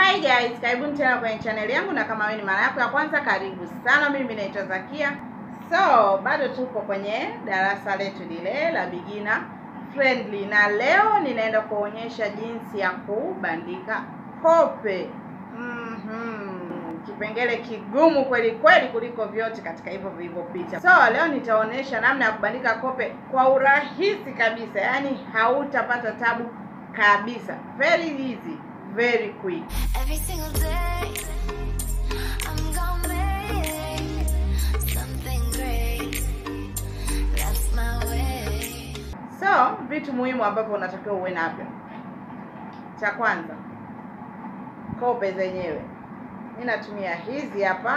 Hi guys, karibuni tena kwenye channel yangu, na kama wewe ni mara yako ya kwanza, karibu sana. Mimi naitwa Zakia. So, bado tupo kwenye darasa letu lile la beginner friendly, na leo ninaenda kuonyesha jinsi ya kubandika kope. Kipengele kigumu kweli kweli kuliko vyote katika hivyo vilivyopita. So, leo nitaonyesha namna ya kubandika kope kwa urahisi kabisa. Yaani hautapata tabu kabisa. Very easy. Very quick. Every single day I'm gonna make something great. That's my way. So, vitu muhimu ambavyo unatakiwa uwe navyo. Cha kwanza, kope zenyewe. Mimi natumia hizi hapa.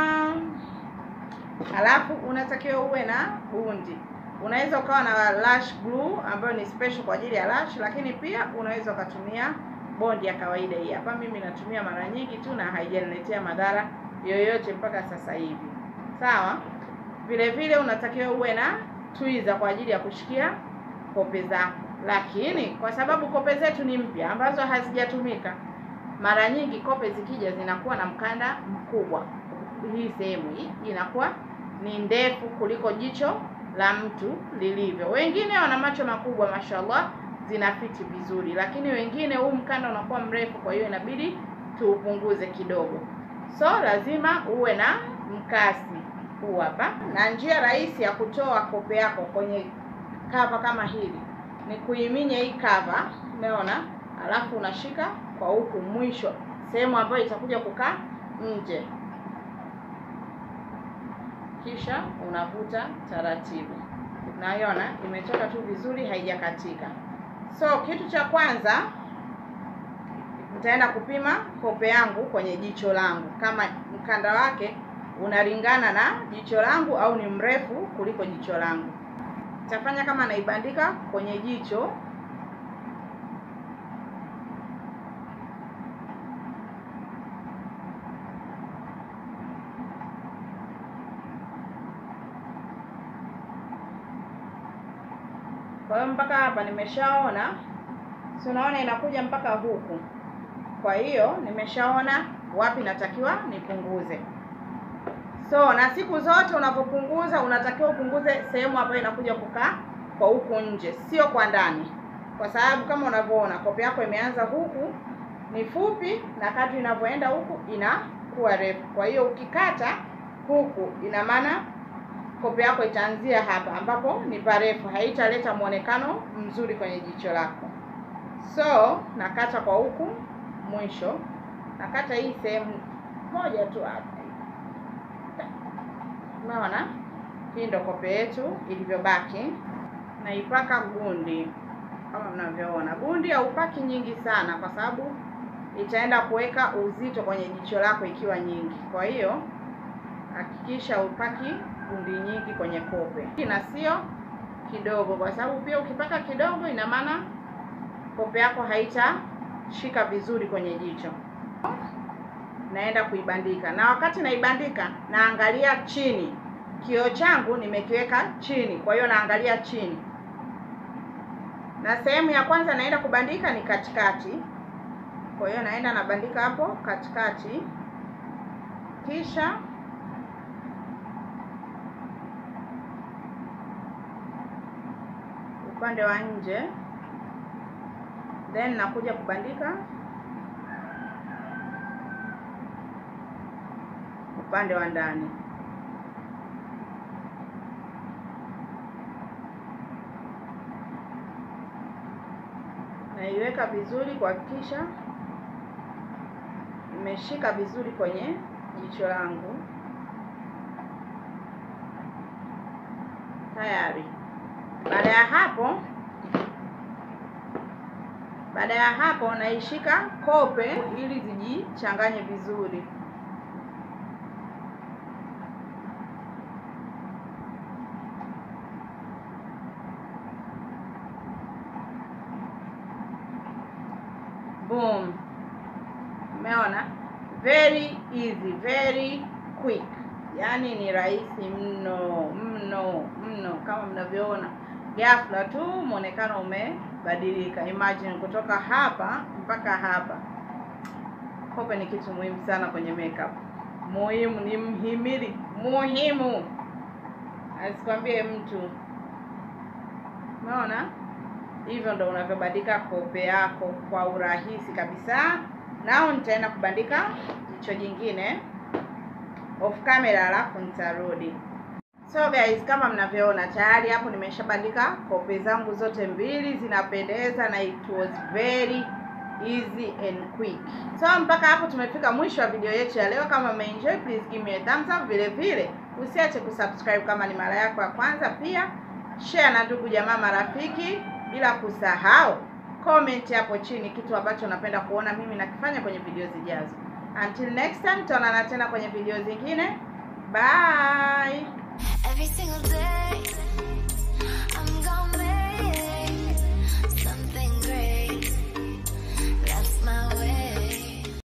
Halafu unatakiwa uwe na bundi. Unaweza ukawa na lash glue ambayo ni special kwa ajili ya lash, lakini pia unaweza ukatumia bondi ya kawaida hii hapa. Mimi natumia mara nyingi tu na haijaniletea madhara yoyote mpaka sasa hivi. Sawa? Vile vile unatakiwa uwe na tweezer kwa ajili ya kushikia kope zako. Lakini kwa sababu kope zetu ni mpya ambazo hazijatumika, mara nyingi kope zikija zinakuwa na mkanda mkubwa. Hii sehemu hii inakuwa ni ndefu kuliko jicho la mtu lilivyo. Wengine wana macho makubwa, mashallah, zinafiti vizuri, lakini wengine huu mkanda unakuwa mrefu, kwa hiyo inabidi tuupunguze kidogo. So lazima uwe na mkasi huu hapa, na njia rahisi ya kutoa kope yako kwenye cover kama hili ni kuiminya hii cover, umeona? Alafu unashika kwa huku mwisho, sehemu ambayo itakuja kukaa nje, kisha unavuta taratibu. Unaiona imetoka tu vizuri, haijakatika. So kitu cha kwanza, nitaenda kupima kope yangu kwenye jicho langu, kama mkanda wake unalingana na jicho langu au ni mrefu kuliko jicho langu. Nitafanya kama naibandika kwenye jicho. Kwa hiyo mpaka hapa nimeshaona. So unaona inakuja mpaka huku. Kwa hiyo nimeshaona wapi natakiwa nipunguze. So na siku zote unapopunguza unatakiwa upunguze sehemu ambayo inakuja kukaa kwa huku nje, sio kwa ndani. Kwa sababu kama unavyoona kope yako imeanza huku ni fupi, na kadri inavyoenda huku inakuwa refu. Kwa hiyo ukikata huku, ina maana kope yako itaanzia hapa ambapo ni parefu, haitaleta muonekano mzuri kwenye jicho lako. So nakata kwa huku mwisho, nakata hii sehemu moja tu hapa. Unaona? Hii ndo kope yetu ilivyobaki. Naipaka gundi kama mnavyoona. Gundi haupaki nyingi sana kwa sababu itaenda kuweka uzito kwenye jicho lako ikiwa nyingi. Kwa hiyo hakikisha upaki gundi nyingi kwenye kope, na sio kidogo, kwa sababu pia ukipaka kidogo ina maana kope yako haitashika vizuri kwenye jicho. Naenda kuibandika, na wakati naibandika naangalia chini. Kioo changu nimekiweka chini, kwa hiyo naangalia chini. Na sehemu ya kwanza naenda kubandika ni katikati, kwa hiyo naenda nabandika hapo katikati, kisha upande wa nje, then nakuja kubandika upande wa ndani. Naiweka vizuri kuhakikisha imeshika vizuri kwenye jicho langu. Tayari. Baada ya hapo naishika kope ili zijichanganye vizuri. Boom. Umeona? Very easy, very quick. Yaani ni rahisi mno kama mnavyoona. Ghafla tu muonekano umebadilika. Imagine kutoka hapa mpaka hapa. Kope ni kitu muhimu sana kwenye makeup. Muhimu, ni mhimili muhimu. Asikwambie mtu. Unaona? Hivyo ndo unavyobandika kope yako kwa urahisi kabisa. Nao nitaenda kubandika jicho jingine off camera, alafu nitarudi. So guys, kama mnavyoona tayari hapo nimeshabandika kope zangu zote mbili, zinapendeza na it was very easy and quick. So mpaka hapo tumefika mwisho wa video yetu ya leo. Kama umeenjoy, please give me a thumbs up. Vile vile usiache kusubscribe kama ni mara yako ya kwanza, pia share na ndugu jamaa marafiki, bila kusahau comment hapo chini kitu ambacho unapenda kuona mimi nakifanya kwenye video zijazo. Until next time, tutaonana tena kwenye video zingine. Bye. Every single day